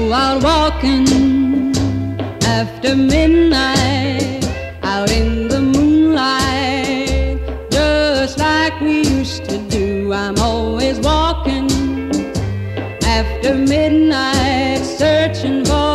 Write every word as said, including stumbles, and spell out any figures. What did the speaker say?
out walking after midnight, out in the moonlight, just like we used to do. I'm always walking after midnight, searching for